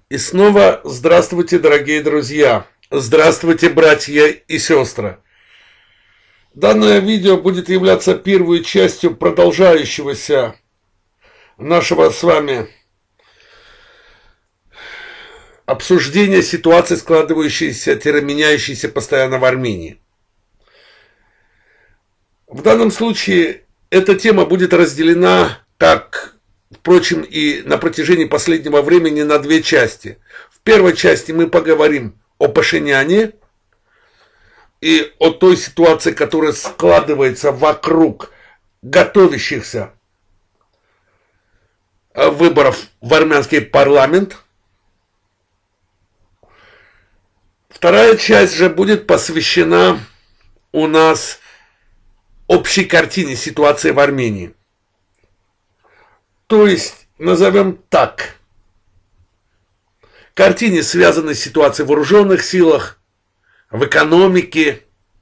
И снова здравствуйте, дорогие друзья! Здравствуйте, братья и сестры! Данное видео будет являться первой частью продолжающегося нашего с вами обсуждения ситуации, складывающейся-меняющейся постоянно в Армении. В данном случае эта тема будет разделена, как, впрочем, и на протяжении последнего времени, на две части. В первой части мы поговорим о Пашиняне и о той ситуации, которая складывается вокруг готовящихся выборов в армянский парламент. Вторая часть же будет посвящена у нас общей картине ситуации в Армении. То есть, назовем так, картине, связанной с ситуацией в вооруженных силах, в экономике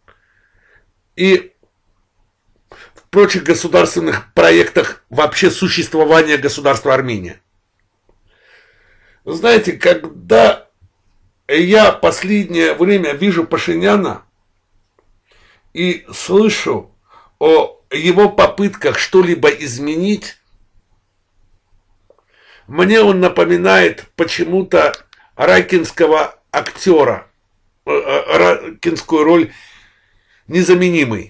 и в прочих государственных проектах вообще существования государства Армения. Знаете, когда я последнее время вижу Пашиняна и слышу о его попытках что-либо изменить, мне он напоминает почему-то райкинского актера, райкинскую роль «Незаменимый»,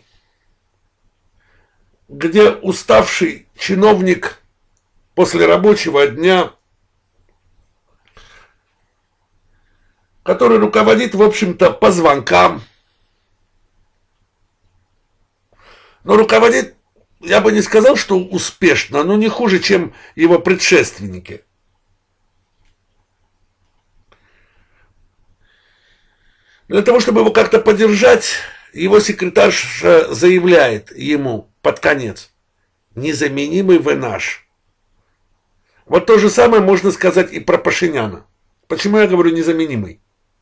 где уставший чиновник после рабочего дня, который руководит, в общем-то, по звонкам, но руководит, я бы не сказал, что успешно, но не хуже, чем его предшественники. Для того, чтобы его как-то поддержать, его секретарша заявляет ему под конец: «Незаменимый вы наш». Вот то же самое можно сказать и про Пашиняна. Почему я говорю незаменимый?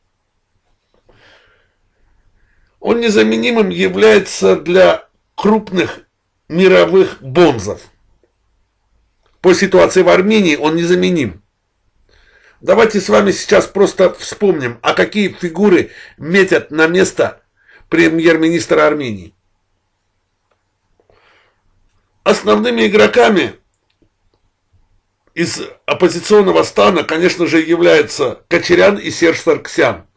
Он незаменимым является для крупных мировых бонзов. По ситуации в Армении он незаменим. Давайте с вами сейчас просто вспомним, а какие фигуры метят на место премьер-министра Армении. Основными игроками из оппозиционного стана, конечно же, являются Кочарян и Серж Саргсян.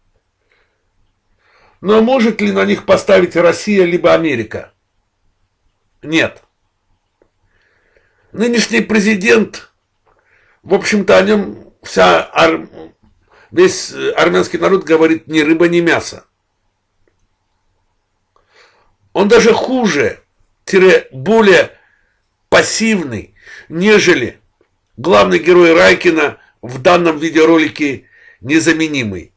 Но может ли на них поставить Россия либо Америка? Нет. Нынешний президент, в общем-то, о нем весь армянский народ говорит: ни рыба, ни мясо. Он даже хуже, более пассивный, нежели главный герой Райкина в данном видеоролике «Незаменимый».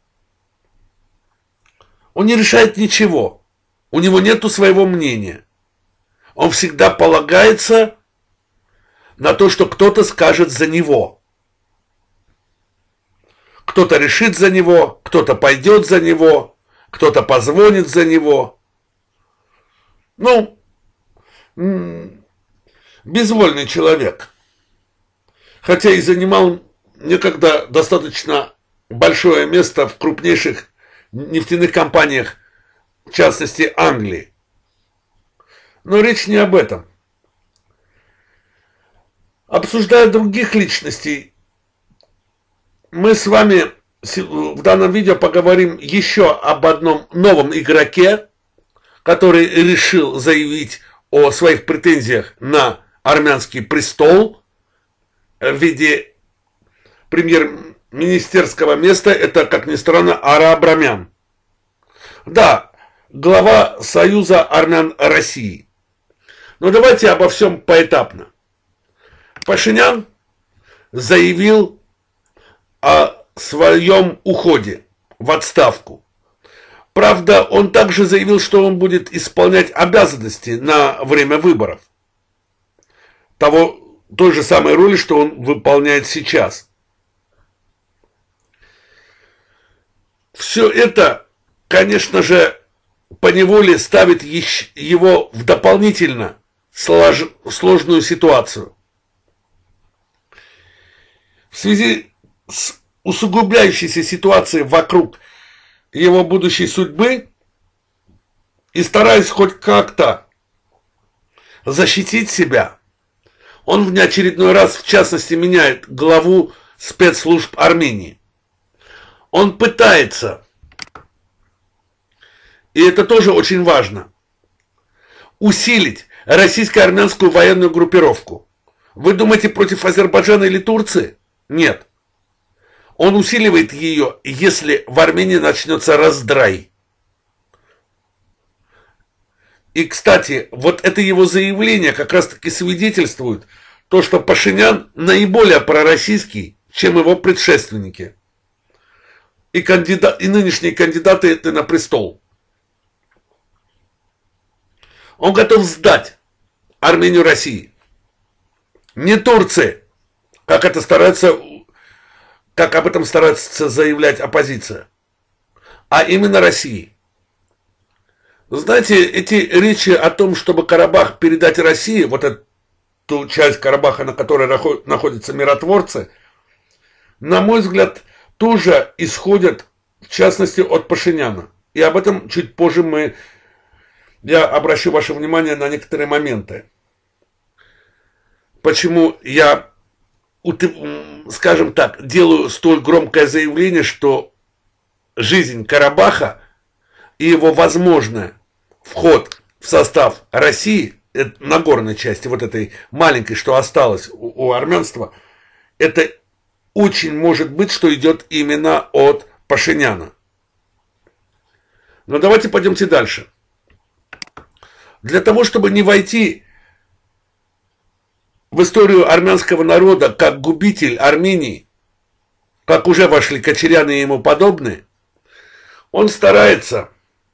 Он не решает ничего, у него нету своего мнения. Он всегда полагается на то, что кто-то скажет за него. Кто-то решит за него, кто-то пойдет за него, кто-то позвонит за него. Ну, безвольный человек. Хотя и занимал некогда достаточно большое место в крупнейших нефтяных компаниях, в частности Англии. Но речь не об этом. Обсуждая других личностей, мы с вами в данном видео поговорим еще об одном новом игроке, который решил заявить о своих претензиях на армянский престол в виде премьер-министерского места. Это, как ни странно, Ара Абрамян. Да, глава Союза армян России. Но давайте обо всем поэтапно. Пашинян заявил о своем уходе в отставку. Правда, он также заявил, что он будет исполнять обязанности на время выборов. Той же самой роли, что он выполняет сейчас. Все это, конечно же, поневоле ставит его в дополнительно сложную ситуацию. В связи с усугубляющейся ситуации вокруг его будущей судьбы и стараясь хоть как-то защитить себя, он в неочередной раз, в частности, меняет главу спецслужб Армении. Он пытается, и это тоже очень важно, усилить российско-армянскую военную группировку. Вы думаете, против Азербайджана или Турции? Нет. Он усиливает ее, если в Армении начнется раздрай. И, кстати, вот это его заявление как раз-таки свидетельствует то, что Пашинян наиболее пророссийский, чем его предшественники. И нынешние кандидаты на престол. Он готов сдать Армению России. Не Турции, как об этом старается заявлять оппозиция, а именно России. Знаете, эти речи о том, чтобы Карабах передать России, вот эту часть Карабаха, на которой находятся миротворцы, на мой взгляд, тоже исходят, в частности, от Пашиняна. И об этом чуть позже я обращу ваше внимание на некоторые моменты. Почему я, скажем так, делаю столь громкое заявление, что жизнь Карабаха и его возможный вход в состав России, на горной части, вот этой маленькой, что осталось у армянства, это очень может быть, что идет именно от Пашиняна. Но давайте пойдемте дальше. Для того, чтобы не войти в историю армянского народа как губитель Армении, как уже вошли Кочарян и ему подобные, он старается,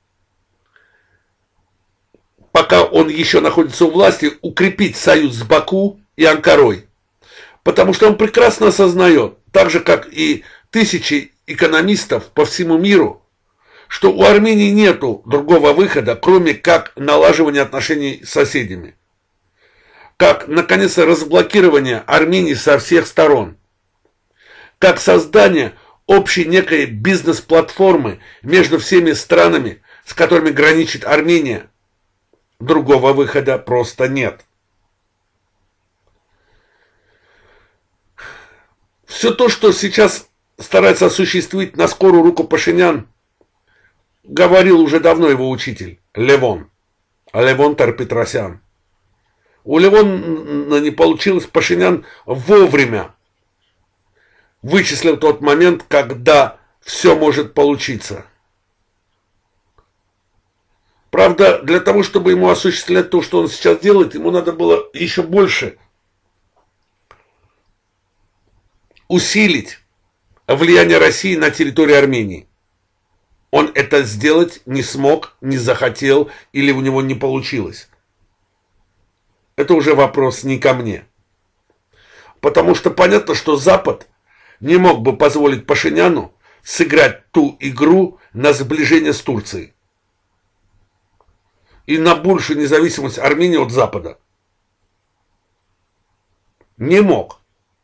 пока он еще находится у власти, укрепить союз с Баку и Анкарой. Потому что он прекрасно осознает, так же как и тысячи экономистов по всему миру, что у Армении нету другого выхода, кроме как налаживания отношений с соседями. Как, наконец, разблокирование Армении со всех сторон. Как создание общей некой бизнес-платформы между всеми странами, с которыми граничит Армения. Другого выхода просто нет. Все то, что сейчас старается осуществить на скорую руку Пашинян, говорил уже давно его учитель Левон Тер-Петросян. У Левона не получилось, Пашинян вовремя вычислил тот момент, когда все может получиться. Правда, для того, чтобы ему осуществлять то, что он сейчас делает, ему надо было еще больше усилить влияние России на территории Армении. Он это сделать не смог, не захотел или у него не получилось. Это уже вопрос не ко мне. Потому что понятно, что Запад не мог бы позволить Пашиняну сыграть ту игру на сближение с Турцией и на большую независимость Армении от Запада. Не мог.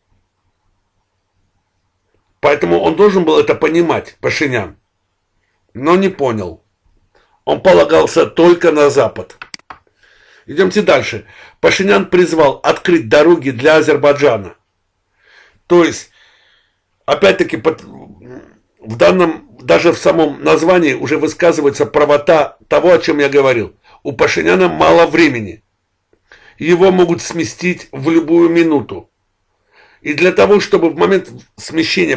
Поэтому он должен был это понимать, Пашинян. Но не понял. Он полагался только на Запад. Идемте дальше. Пашинян призвал открыть дороги для Азербайджана. То есть, опять-таки, в данном, даже в самом названии уже высказывается правота того, о чем я говорил. У Пашиняна мало времени. Его могут сместить в любую минуту. И для того, чтобы в момент смещения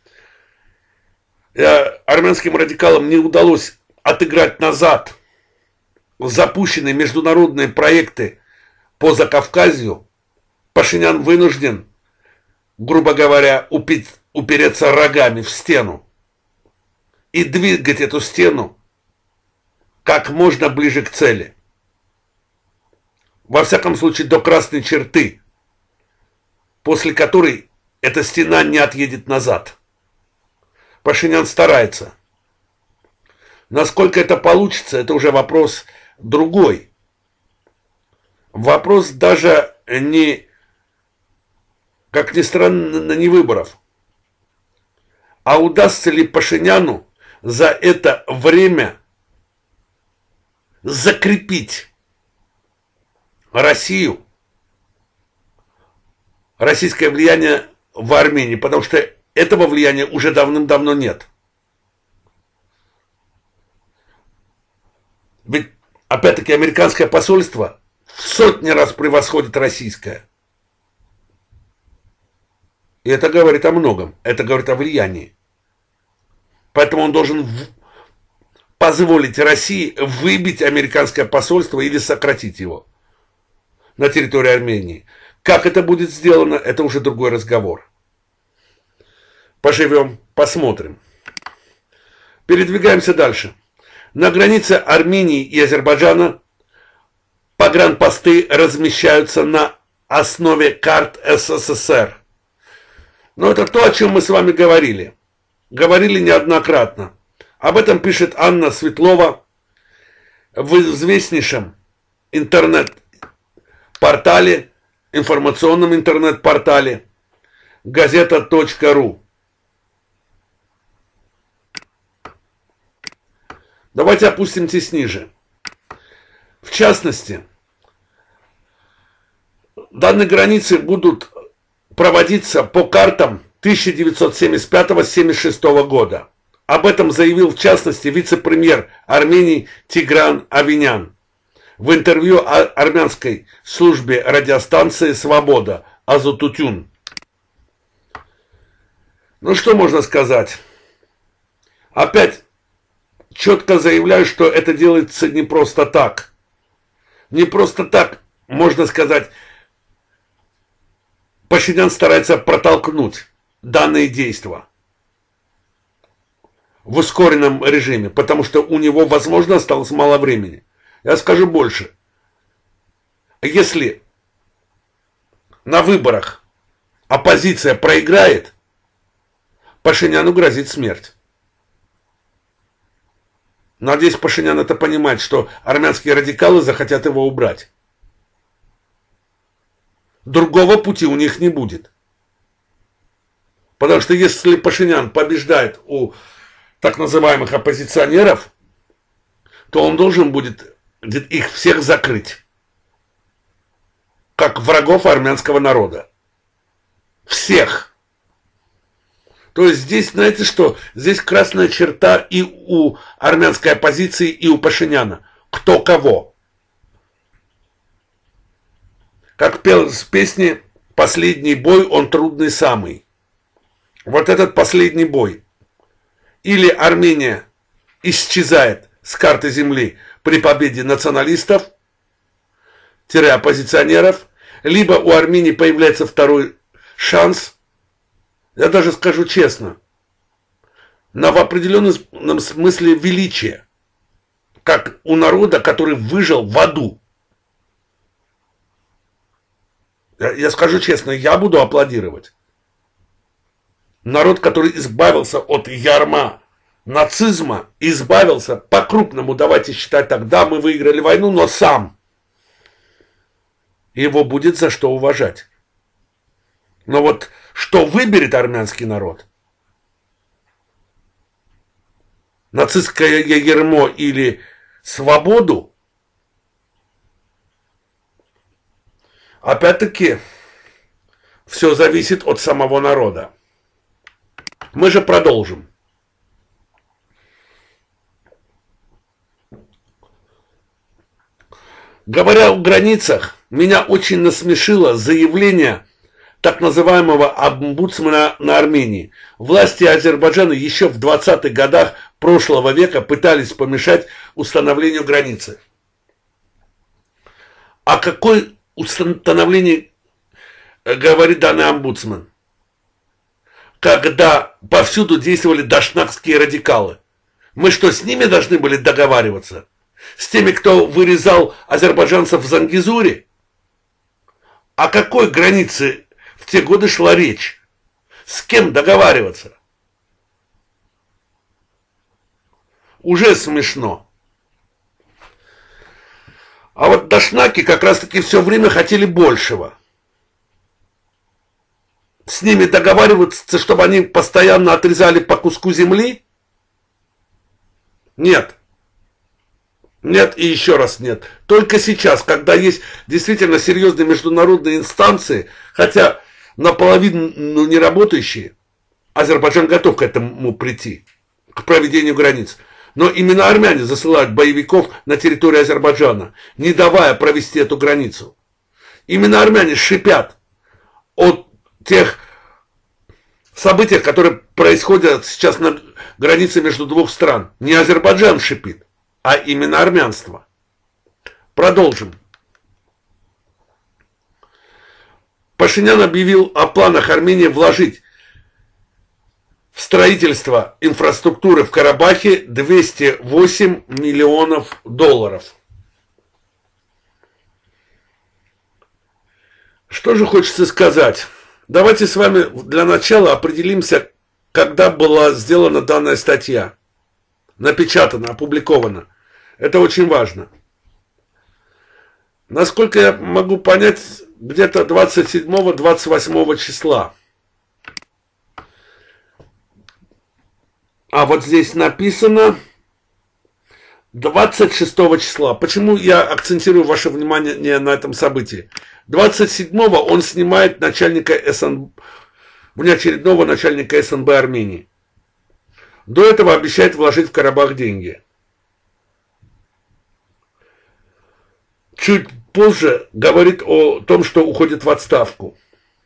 армянским радикалам не удалось отыграть назад запущенные международные проекты по Закавказью, Пашинян вынужден, грубо говоря, упереться рогами в стену и двигать эту стену как можно ближе к цели. Во всяком случае, до красной черты, после которой эта стена не отъедет назад. Пашинян старается. Насколько это получится, это уже вопрос другой. Вопрос даже не, как ни странно, не выборов. А удастся ли Пашиняну за это время закрепить Россию, российское влияние в Армении? Потому что этого влияния уже давным-давно нет. Ведь, опять-таки, американское посольство в сотни раз превосходит российское. И это говорит о многом. Это говорит о влиянии. Поэтому он должен позволить России выбить американское посольство или сократить его на территории Армении. Как это будет сделано, это уже другой разговор. Поживем, посмотрим. Передвигаемся дальше. На границе Армении и Азербайджана погранпосты размещаются на основе карт СССР. Но это то, о чем мы с вами говорили. Говорили неоднократно. Об этом пишет Анна Светлова в известнейшем интернет-портале, информационном интернет-портале газета.ру. Давайте опустимся ниже. В частности, данные границы будут проводиться по картам 1975-76 года. Об этом заявил, в частности, вице-премьер Армении Тигран Авинян в интервью армянской службе радиостанции «Свобода» Азутутюн. Ну, что можно сказать? Опять четко заявляю, что это делается не просто так. Не просто так, можно сказать, Пашинян старается протолкнуть данные действия в ускоренном режиме, потому что у него, возможно, осталось мало времени. Я скажу больше. Если на выборах оппозиция проиграет, Пашиняну грозит смерть. Надеюсь, Пашинян это понимает, что армянские радикалы захотят его убрать. Другого пути у них не будет. Потому что если Пашинян побеждает у так называемых оппозиционеров, то он должен будет их всех закрыть. Как врагов армянского народа. Всех. То есть здесь, знаете что, здесь красная черта и у армянской оппозиции, и у Пашиняна. Кто кого. Как пел в песне «Последний бой, он трудный самый». Вот этот последний бой. Или Армения исчезает с карты земли при победе националистов-оппозиционеров, либо у Армении появляется второй шанс. Я даже скажу честно, в определенном смысле величие, как у народа, который выжил в аду. Я скажу честно, я буду аплодировать. Народ, который избавился от ярма нацизма, избавился по-крупному, давайте считать так, да, мы выиграли войну, но сам. Его будет за что уважать. Но вот что выберет армянский народ? Нацистское ярмо или свободу? Опять-таки, все зависит от самого народа. Мы же продолжим. Говоря о границах, меня очень насмешило заявление так называемого омбудсмена на Армении. Власти Азербайджана еще в 20-х годах прошлого века пытались помешать установлению границы. О какой установлении говорит данный омбудсмен? Когда повсюду действовали дашнакские радикалы. Мы что, с ними должны были договариваться? С теми, кто вырезал азербайджанцев в Зангизуре? О какой границе в те годы шла речь? С кем договариваться? Уже смешно. А вот дашнаки как раз таки все время хотели большего. с ними договариваться, чтобы они постоянно отрезали по куску земли? Нет. Нет и еще раз нет. Только сейчас, когда есть действительно серьезные международные инстанции, хотя наполовину не работающие, Азербайджан готов к этому прийти, к проведению границ. Но именно армяне засылают боевиков на территорию Азербайджана, не давая провести эту границу. Именно армяне шипят о тех событиях, которые происходят сейчас на границе между двух стран. Не Азербайджан шипит, а именно армянство. Продолжим. Пашинян объявил о планах Армении вложить в строительство инфраструктуры в Карабахе 208 миллионов долларов. Что же хочется сказать? Давайте с вами для начала определимся, когда была сделана данная статья. Напечатана, опубликована. Это очень важно. Насколько я могу понять, где-то 27-28 числа. А вот здесь написано 26 числа. Почему я акцентирую ваше внимание на этом событии? 27-го он снимает начальника внеочередного начальника СНБ Армении. До этого обещает вложить в Карабах деньги. Чуть позже говорит о том, что уходит в отставку.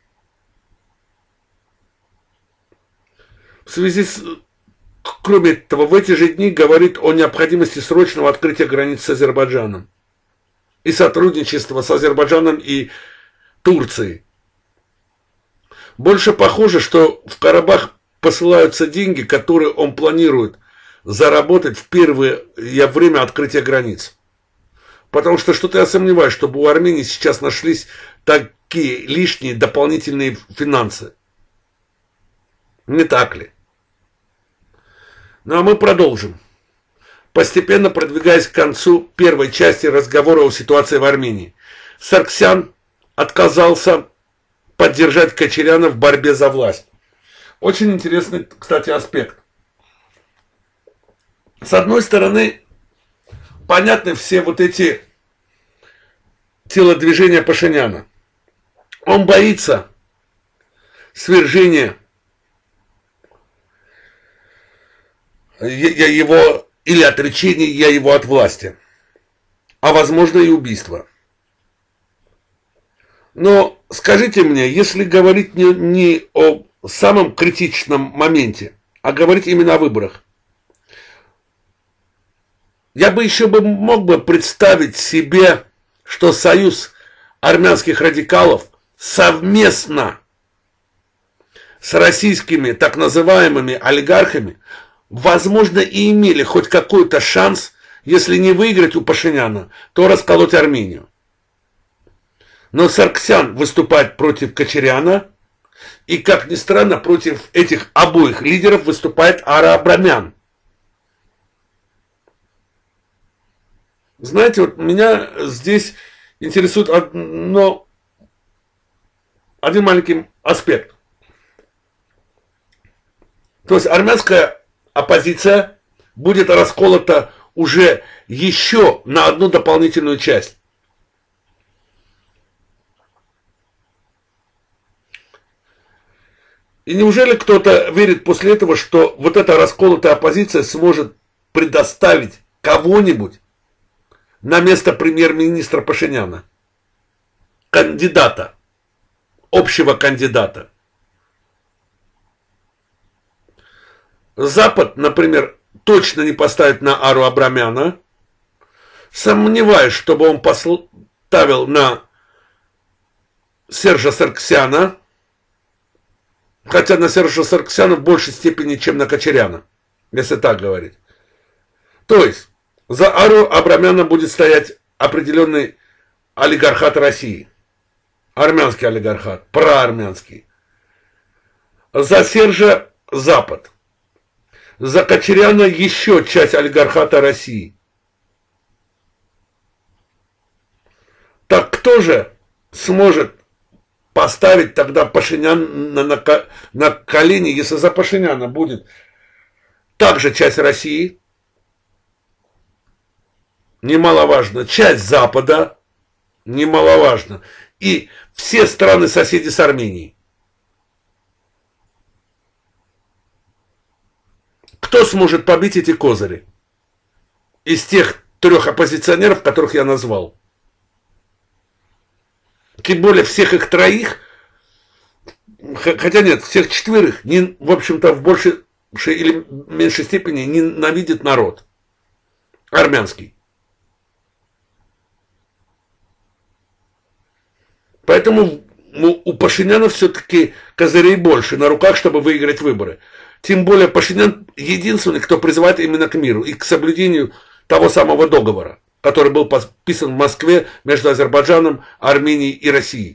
В связи с... Кроме того, в эти же дни говорит о необходимости срочного открытия границ с Азербайджаном и сотрудничества с Азербайджаном и Турцией. Больше похоже, что в Карабах посылаются деньги, которые он планирует заработать в первое время открытия границ. Потому что что-то я сомневаюсь, чтобы у Армении сейчас нашлись такие лишние дополнительные финансы. Не так ли? Ну а мы продолжим. Постепенно продвигаясь к концу первой части разговора о ситуации в Армении, Сарксян отказался поддержать Кочаряна в борьбе за власть. Очень интересный, кстати, аспект. С одной стороны, понятны все вот эти телодвижения Пашиняна. Он боится свержения его или отречения его от власти, а возможно и убийства. Но скажите мне, если говорить не о самом критичном моменте, а говорить именно о выборах, я бы еще мог бы представить себе, что союз армянских радикалов совместно с российскими так называемыми олигархами возможно и имели хоть какой-то шанс, если не выиграть у Пашиняна, то расколоть Армению. Но Сарксян выступает против Кочаряна, и, как ни странно, против этих обоих лидеров выступает Ара Абрамян. Знаете, вот меня здесь интересует один маленький аспект. То есть армянская оппозиция будет расколота уже еще на одну дополнительную часть. И неужели кто-то верит после этого, что вот эта расколотая оппозиция сможет предоставить кого-нибудь на место премьер-министра Пашиняна? Кандидата, общего кандидата. Запад, например, точно не поставит на Ару Абрамяна. Сомневаюсь, чтобы он поставил на Сержа Сарксяна. Хотя на Сержа Сарксяна в большей степени, чем на Кочаряна, если так говорить. То есть, за Ару Абрамяна будет стоять определенный олигархат России. Армянский олигархат, проармянский. За Сержа Запад. За Кочаряна еще часть олигархата России. Так кто же сможет поставить тогда Пашинян на колени, если за Пашиняна будет также часть России, немаловажно, часть Запада, немаловажно, и все страны-соседи с Арменией. Кто сможет побить эти козыри из тех 3 оппозиционеров, которых я назвал? Тем более всех их 3, хотя нет, всех 4, в общем-то, в большей или меньшей степени ненавидит народ армянский. Поэтому у Пашиняна все-таки козырей больше на руках, чтобы выиграть выборы. Тем более Пашинян единственный, кто призывает именно к миру и к соблюдению того самого договора, который был подписан в Москве между Азербайджаном, Арменией и Россией.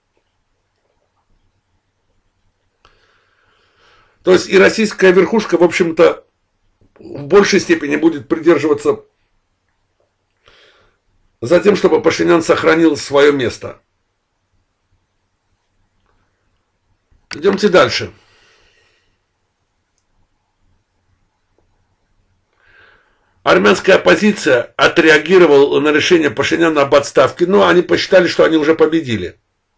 То есть и российская верхушка, в общем-то, в большей степени будет придерживаться за тем, чтобы Пашинян сохранил свое место. Идемте дальше. Армянская оппозиция отреагировала на решение Пашиняна об отставке, но они посчитали, что они уже победили.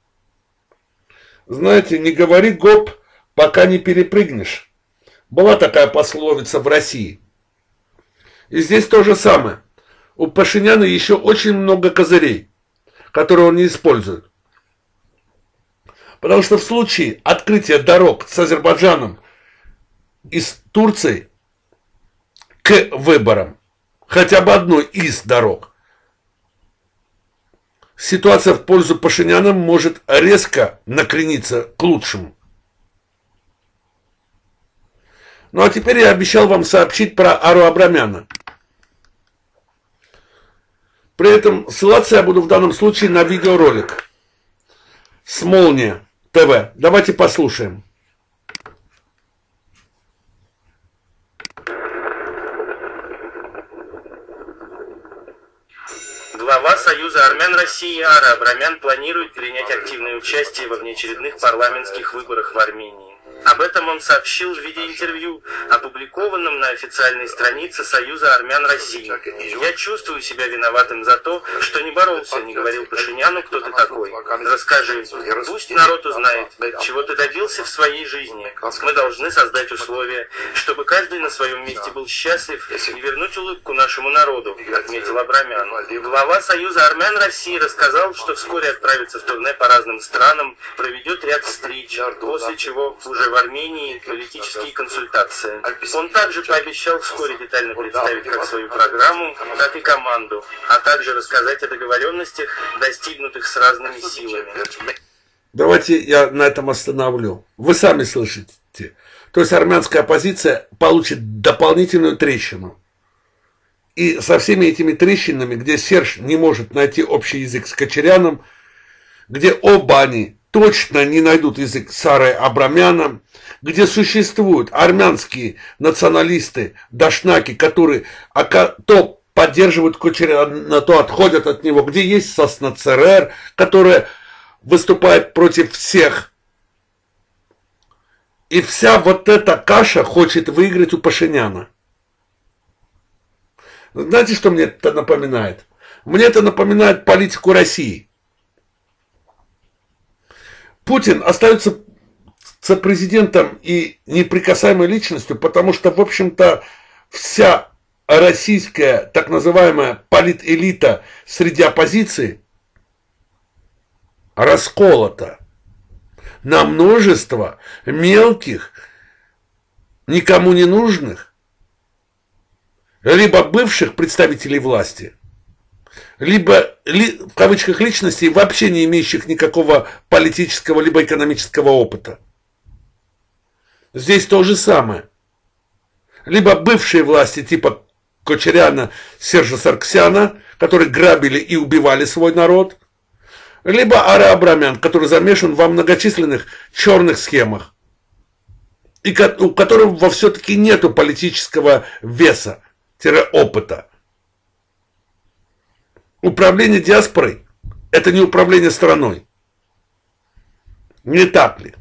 Знаете, не говори гоп, пока не перепрыгнешь. Была такая пословица в России. И здесь то же самое. У Пашиняна еще очень много козырей, которые он не использует. Потому что в случае открытия дорог с Азербайджаном и с Турцией к выборам, хотя бы одной из дорог, ситуация в пользу Пашиняна может резко накрениться к лучшему. Ну а теперь я обещал вам сообщить про Ару Абрамяна. При этом ссылаться я буду в данном случае на видеоролик с Молния ТВ. Давайте послушаем. Глава Союза армян России Ара Абрамян планирует принять активное участие во внеочередных парламентских выборах в Армении. Об этом он сообщил в виде интервью, опубликованном на официальной странице Союза армян России. «Я чувствую себя виноватым за то, что не боролся, не говорил Пашиняну, кто ты такой. Расскажи, пусть народ узнает, чего ты добился в своей жизни. Мы должны создать условия, чтобы каждый на своем месте был счастлив и вернуть улыбку нашему народу», отметил Абрамян. Глава Союза армян России рассказал, что вскоре отправится в турне по разным странам, проведет ряд встреч, после чего уже в Армении политические консультации. Он также пообещал вскоре детально представить как свою программу, так и команду, а также рассказать о договоренностях, достигнутых с разными силами. Давайте я на этом остановлю. Вы сами слышите. То есть армянская оппозиция получит дополнительную трещину. И со всеми этими трещинами, где Серж не может найти общий язык с Кочаряном, где оба они точно не найдут язык с Арой Абрамяном, где существуют армянские националисты, дашнаки, которые то поддерживают Кочаряна, то отходят от него, где есть Сосна ЦРР, которая выступает против всех. И вся вот эта каша хочет выиграть у Пашиняна. Знаете, что мне это напоминает? Мне это напоминает политику России. Путин остается президентом и неприкасаемой личностью, потому что, в общем-то, вся российская так называемая политэлита среди оппозиции расколота на множество мелких, никому не нужных, либо бывших представителей власти, либо, в кавычках, личностей, вообще не имеющих никакого политического либо экономического опыта. Здесь то же самое. Либо бывшие власти типа Кочаряна, Сержа Сарксяна, которые грабили и убивали свой народ, либо Ара Абрамян, который замешан во многочисленных черных схемах, и у которого все-таки нету политического веса, опыта. Управление диаспорой – это не управление страной. Не так ли?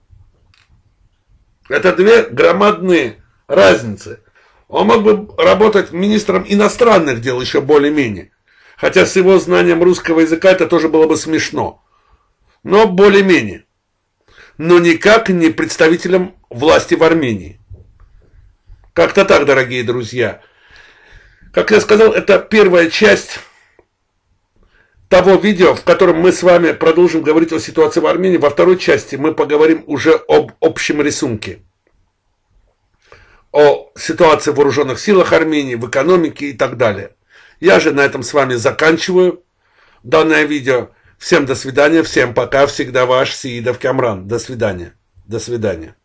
Это две громадные разницы. Он мог бы работать министром иностранных дел еще более-менее. Хотя с его знанием русского языка это тоже было бы смешно. Но более-менее. Но никак не представителем власти в Армении. Как-то так, дорогие друзья. Как я сказал, это первая часть того видео, в котором мы с вами продолжим говорить о ситуации в Армении. Во второй части мы поговорим уже об общем рисунке. О ситуации в вооруженных силах Армении, в экономике и так далее. Я же на этом с вами заканчиваю данное видео. Всем до свидания, всем пока, всегда ваш Сеидов Камран. До свидания. До свидания.